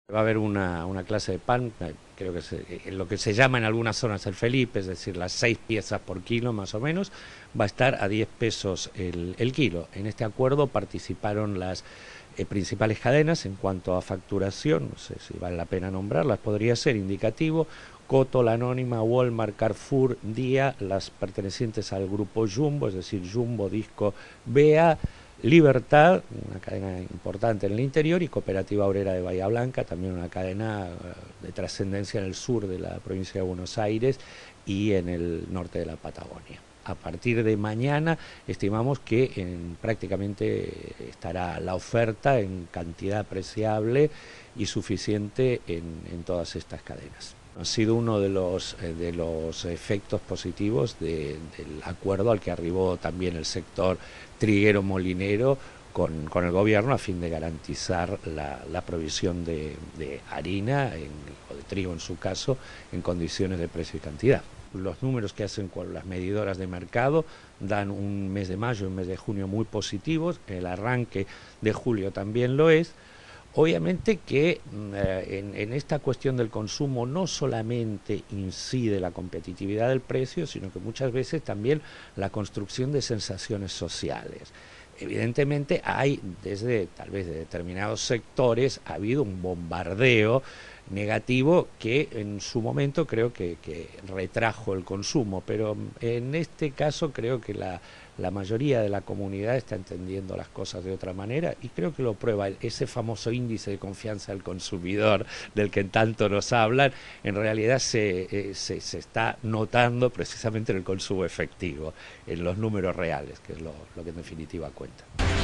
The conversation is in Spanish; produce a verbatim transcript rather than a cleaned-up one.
Va a haber una, una clase de pan, creo que se, lo que se llama en algunas zonas el Felipe, es decir, las seis piezas por kilo más o menos, va a estar a diez pesos el, el kilo. En este acuerdo participaron las eh, principales cadenas en cuanto a facturación, no sé si vale la pena nombrarlas, podría ser indicativo: Coto, La Anónima, Walmart, Carrefour, Día, las pertenecientes al grupo Jumbo, es decir, Jumbo, Disco, B A, Libertad, una cadena importante en el interior, y Cooperativa Obrera de Bahía Blanca, también una cadena de trascendencia en el sur de la provincia de Buenos Aires y en el norte de la Patagonia. A partir de mañana estimamos que en, prácticamente estará la oferta en cantidad apreciable y suficiente en, en todas estas cadenas. Ha sido uno de los, eh, de los efectos positivos de, del acuerdo al que arribó también el sector triguero molinero con, con el gobierno, a fin de garantizar la, la provisión de, de harina en, o de trigo en su caso, en condiciones de precio y cantidad. Los números que hacen con las medidoras de mercado dan un mes de mayo y un mes de junio muy positivos, el arranque de julio también lo es. Obviamente que eh, en, en esta cuestión del consumo no solamente incide la competitividad del precio, sino que muchas veces también la construcción de sensaciones sociales. Evidentemente hay, desde tal vez de determinados sectores, ha habido un bombardeo negativo que en su momento creo que, que retrajo el consumo, pero en este caso creo que la, la mayoría de la comunidad está entendiendo las cosas de otra manera, y creo que lo prueba ese famoso índice de confianza del consumidor del que tanto nos hablan. En realidad se, eh, se, se está notando precisamente en el consumo efectivo, en los números reales, que es lo, lo que en definitiva cuenta.